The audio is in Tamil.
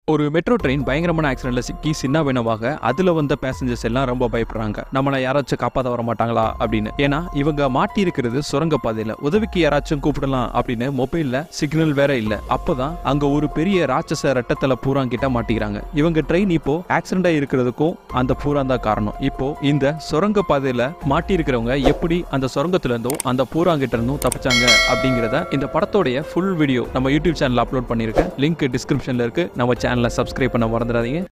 ஒரு மெட்ரோ ட்ரெயின் பயங்கரமான ஆக்சிடென்ட்ல சிக்கி சின்னாபின்னமாக அதுல வந்த பேசஞ்சர்ஸ் எல்லாம் ரொம்ப பயப்படுறாங்க. நம்மளை யாராச்சும் காப்பாற்ற வர மாட்டாங்களா அப்படின்னு. ஏன்னா இவங்க மாட்டி இருக்கிறது சுரங்க பாதையில. உதவிக்கு யாராச்சும் கூப்பிடலாம் அப்படின்னு மொபைல்ல சிக்னல் வேற இல்ல. அப்பதான் அங்க ஒரு பெரிய ராட்சச ரெட்டத்தல பூராங்கிட்ட மாட்டிக்கிறாங்க. இவங்க ட்ரெயின் இப்போ ஆக்சிடென்ட் இருக்கிறதுக்கும் அந்த பூரான் தான் காரணம். இப்போ இந்த சுரங்க பாதையில மாட்டி இருக்கிறவங்க எப்படி அந்த சுரங்கத்துல இருந்தும் அந்த பூராங்கிட்ட இருந்தும் தப்பிச்சாங்க அப்படிங்கறத இந்த படத்தோடைய ஃபுல் வீடியோ நம்ம யூடியூப் சேனல்ல அப்லோட் பண்ணிருக்கேன். லிங்க் டிஸ்கிரிப்ஷன்ல இருக்கு. நம்ம சேனலை சப்ஸ்கிரைப் பண்ண மறந்துடாதீங்க.